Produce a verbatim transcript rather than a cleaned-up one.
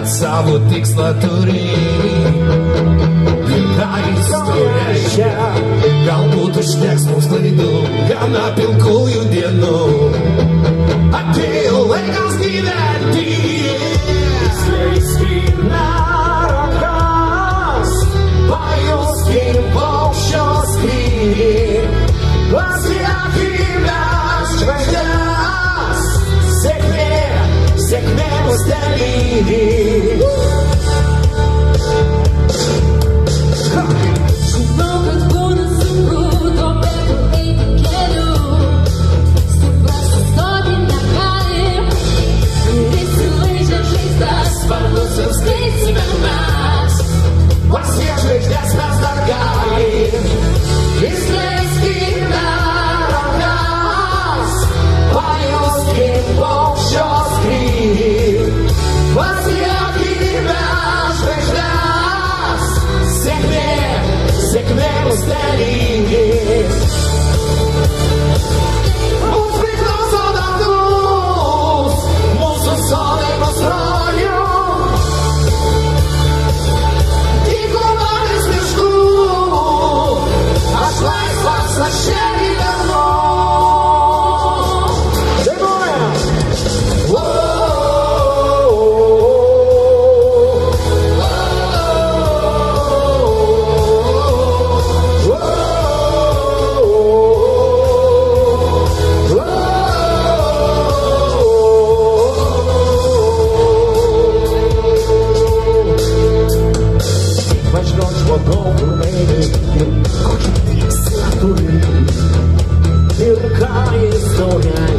savo tikslą turi. Ir ką jis to reiškia, galbūt užteks mums klaidų, gana pilkųjų dienų. Atėjo laikas gyventi, skleiskime rankas, pajuskim paukščio skrydį, pasiekime žvaigždes, sėkmė, sėkmė mus dalyvi. Žinau, kad būna sunku, tuo metu eiti keliu, suprasti stoti negalim, ir įsilaižę žaizdas, sparnus jau skleisime mes. Pasiek žvaigždes mes dar galim, Išleiskime rankas, pajuskim paukščio skrydį, pasiekime žvaigždes, sėkmė, sėkmė mus dalyvi. Mums priklauso dangus, mūsų sodai mus rojų, dykumomis miškų, aš laisvas, aš čia gyvenu. Dainuojam! Važiuot žmogau, kur eini, ir kokį tikslą turi, ir ką jis to reiškia.